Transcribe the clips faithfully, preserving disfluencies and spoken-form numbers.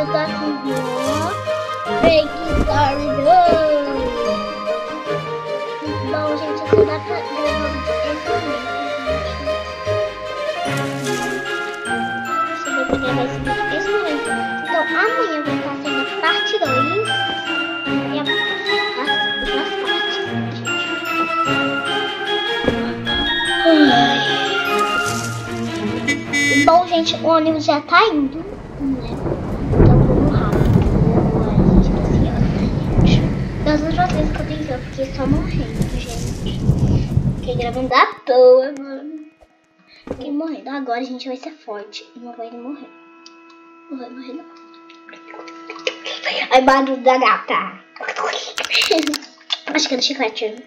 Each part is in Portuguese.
eu tô aqui, ó. Break Story dois. Bom, gente, eu tô gravando esse momento. Deixa eu ver pra gravar esse vídeo esse momento. Então, amanhã vai estar sendo a parte dois. E a duas partes, né, gente? Bom, gente, o ônibus já tá indo, né? Então vamos rápido. A gente tá assim, gente. Das outras vezes que eu tentei, eu fiquei só morrendo, gente. Fiquei gravando à toa, mano. Fiquei morrendo. Agora a gente vai ser forte. E não vai morrer. Não vai morrer, não. Ai, barulho da gata. Acho que é do chiclete.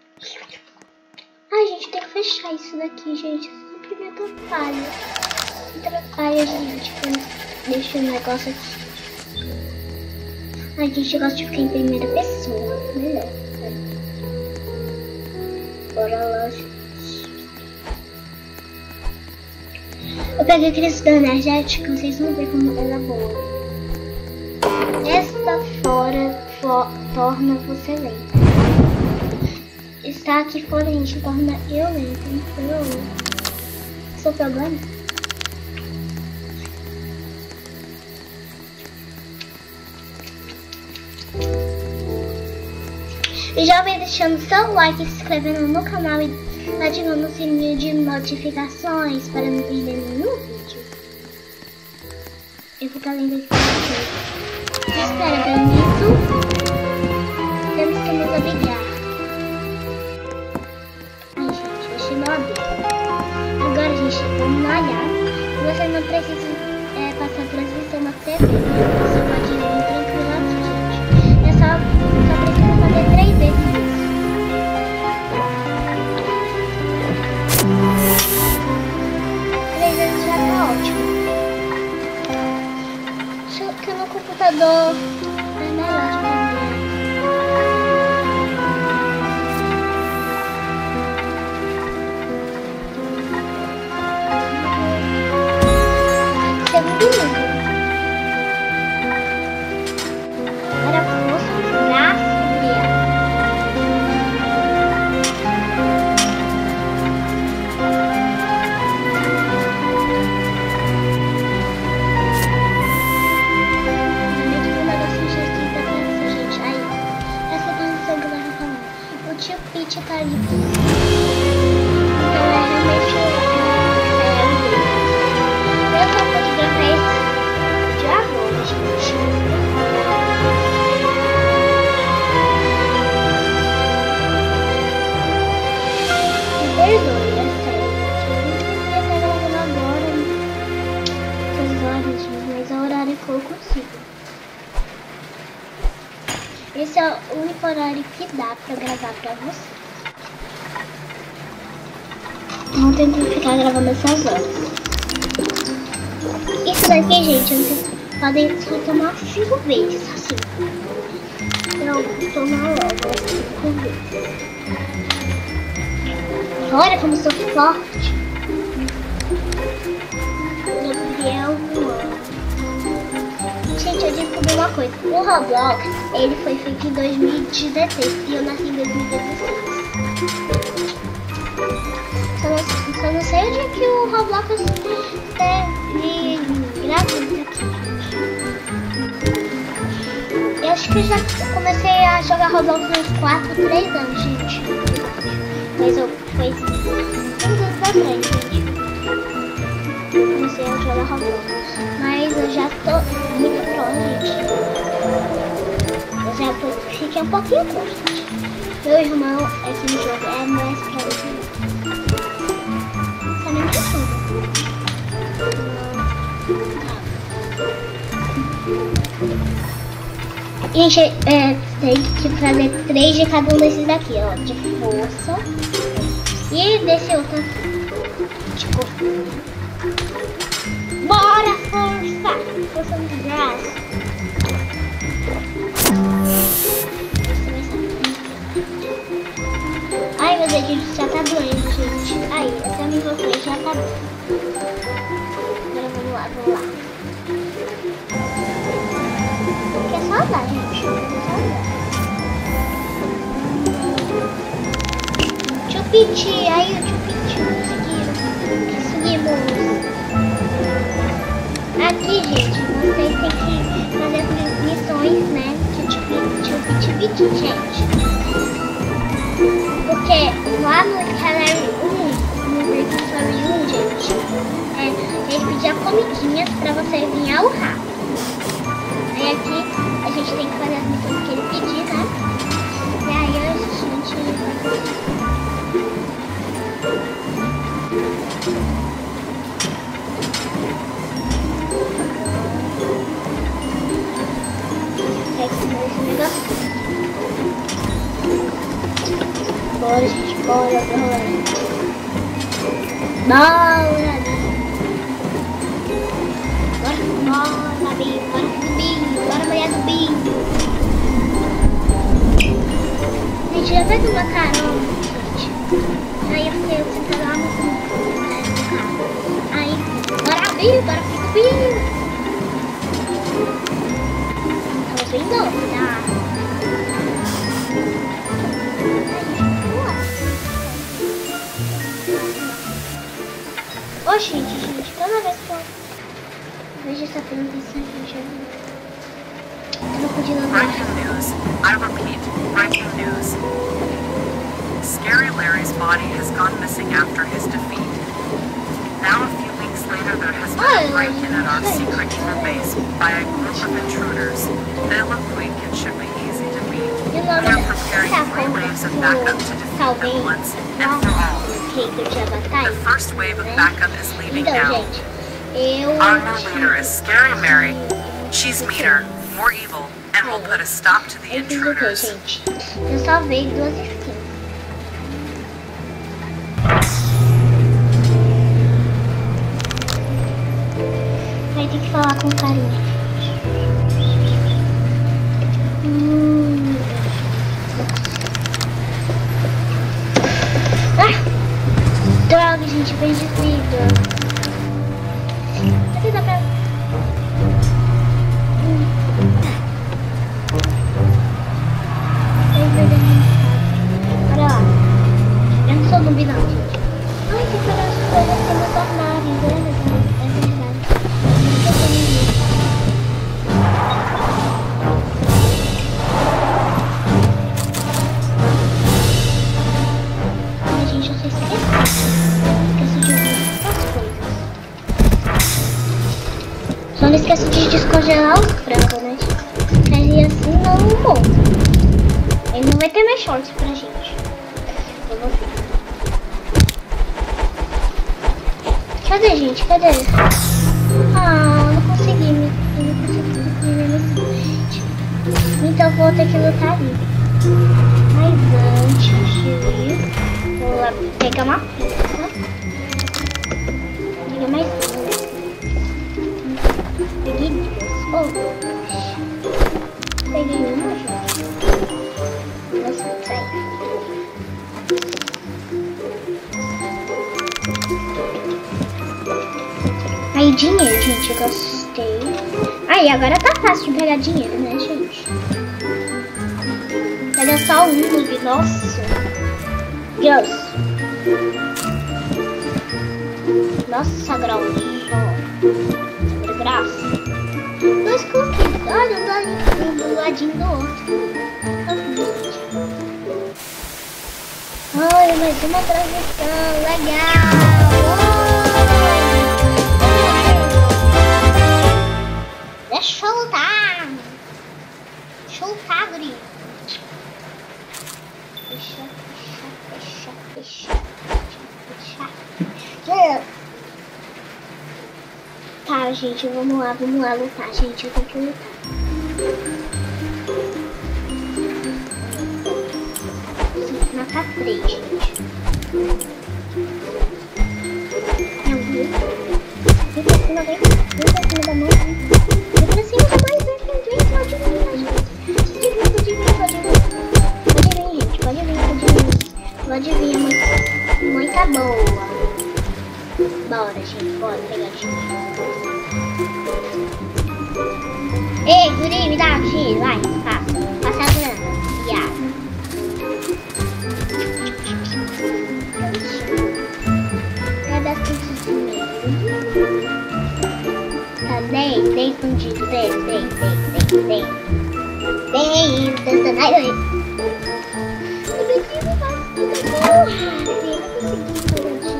Ai, gente, tem que fechar isso daqui, gente. Isso sempre me atrapalha. Atrapalha, gente. Deixa o negócio aqui. Ai, gente, eu gosto de ficar em primeira pessoa. Melhor. Bora lá, gente. Eu peguei aquele da energética. Vocês vão ver como ela é boa. Esta fora for, torna você lenta. Estar aqui fora, gente, torna eu lenta. Então, seu problema? E já vem deixando seu like, se inscrevendo no canal e ativando o sininho de notificações para não perder nenhum vídeo. Eu vou ficar lendo aqui pra vocês. Espera, bonito. Temos que nos obrigar. Ai, gente, deixei meu abrigo. Agora, gente, vamos olhar. Você não precisa é, passar transmissão na T V. Você pode ir tranquilo aqui, gente. É só, só precisa fazer três vezes isso. Três vezes já tá ótimo. Só que no computador é melhor de fazer. Segundo nível. Agora força, braço e o Peach tá ali. Então é realmente é, é, eu só pude gravar esse de agora, gente. Me perdoe, é sério. Eu não sei se eu agora essas horas, mas a horário que eu consigo. Esse é o único horário que dá pra gravar pra vocês. Não tem como ficar gravando essas horas. Isso daqui, gente, vocês podem só tomar cinco vezes, assim. Eu vou tomar logo cinco vezes. Olha como eu sou forte. Gabriel Luan. Gente, eu descobri uma coisa. O Roblox, ele foi feito em dois mil e dezesseis e eu nasci em dois mil e dezesseis. Só não, só não sei onde que o Roblox teve gravando aqui. Eu acho que eu já comecei a jogar Roblox uns quatro, três anos, gente. Mas eu foi cinco anos atrás, gente. Comecei a jogar Roblox. Mas eu já tô muito pro, gente. Eu já tô, fiquei um pouquinho pro, gente. Meu irmão, esse jogo é mais pro do que eu. Só nem tudo. Gente, é, tem que fazer três de cada um desses daqui, ó. De força. E desse outro aqui. Tipo. Bora, força! Força no braço. Ai, meu dedinho já tá doendo, gente. Aí, essa minha frente já tá doendo. Agora vamos lá, vamos lá. salvar, gente. Eu quero salvar. Chupiti, aí o Chupiti conseguiram. Conseguimos. Aqui, gente, vocês têm que fazer as missões, né? Chupiti, gente. Porque lá no Gallery um, no Breaking Story um, gente, é, ele pedia comidinhas pra você vir ao rápido. Aí aqui a gente tem que fazer as missões que ele pedir, né? E aí a gente vai fazer. Bora, gente, bora, bora. Bora, bora, Bi, bora do Bi, bora mulher do Bi. Gente, já pega uma carona, gente. Aí eu fiquei sentada lá no carro. Aí, bora Bi, bora do Bi. Tô vindo, tá? Ô, gente, gente, toda vez que eu vejo essa transmissão, gente, eu não podia não ver. Breaking news. I repeat, breaking news. Scary Larry's body has gone missing after his defeat. Now, a few weeks later, there has been a break-in at our secret inner base by a group of intruders. They look weak and should be easy to beat. They're preparing three waves of backup to defeat them once and for all. The first wave of backup is leaving now. Our new leader is Scary Mary. She's meaner, more evil, and will put a stop to the intruders. Eu salvei duas skins. Vai ter que falar com carinho. Hum. Ah! Droga, gente, bem desliga. Cadê da pra... Hum. Olha lá. Eu não sou zumbi não, gente. Ai, que pegar as coisas que me tornarem, é verdade. É verdade. Eu tô nem Ai, gente, eu sei esquecer. Esqueço de muitas coisas. Só não esqueço de descongelar os frangos, né? Aí assim não morro. Ele não vai ter mais shorts pra gente. Eu vou ver. Cadê, gente? Cadê? Ah, não consegui me. Eu não consegui me gente. Então vou ter que lutar ali. Mas antes de vou lá pegar uma pizza. Peguei mais duas. Peguei duas. Oh. Peguei uma, gente. Nossa, sai. Aí, dinheiro, gente, eu gostei. Aí, agora tá fácil de pegar dinheiro, né, gente? Pega só um noob, nossa. Deus. Nossa, grosso. Graça. Dois cookies. Olha, um do ladinho do outro. Olha, mais uma transmissão. Legal. Deixa eu lutar. Deixa eu lutar, guri. Deixa, deixa, deixa, deixa, deixa. Tá, gente, vamos lá, vamos lá lutar, gente. Eu tenho que lutar. Matar três, gente. Não, viu? Vem pra cima, vem. Vem pra cima da mão. Vem pra cima da mão, vem, vem, vem. Pode vir, gente. Pode vir, pode vir, pode vir. Pode vir, gente. Pode vir, pode vir. Pode vir, mãe. Mãe tá boa. Bora, gente. Bora pegar dinheiro. Ei, Guri, me dá X, vai, passa. Passa a grana, viado. É das coisas de medo. Tá, dei, dei escondido, dei, dei, dei, dei, dei. Dei, dançando, ai, ai. Eu preciso fazer, eu não consegui,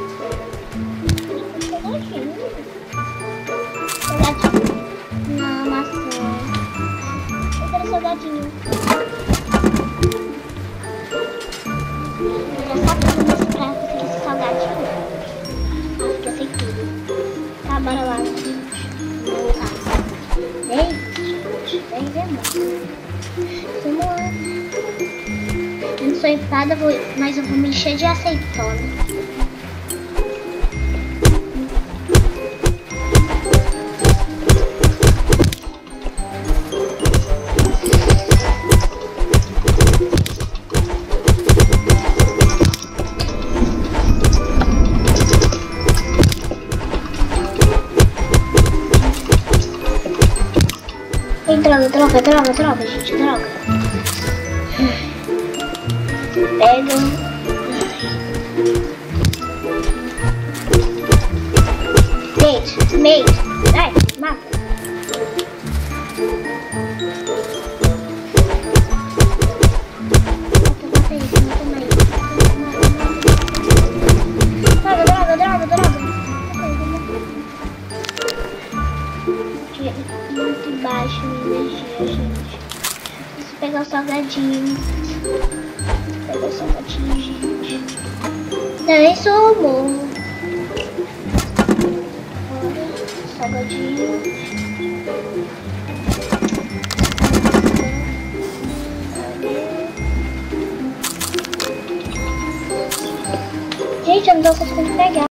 salgadinho. Não, maçã. Eu quero salgadinho. Eu já sabia que nesse prato conseguir esse salgadinho. Acho que eu sei tudo. Tá, bora lá. Vamos lá. dez? dez é muito. Vamos lá. Eu não sou empada, mas eu vou me encher de azeitona. Droga, droga, droga, droga, gente, droga. Pega. Mate, mate. Ai, mata. Droga, droga, droga, droga. Muito baixo minha energia, gente. Preciso pegar o salgadinho. Pegar o salgadinho, gente. Não, isso eu morro. Salgadinho. Gente, eu não tô conseguindo pegar.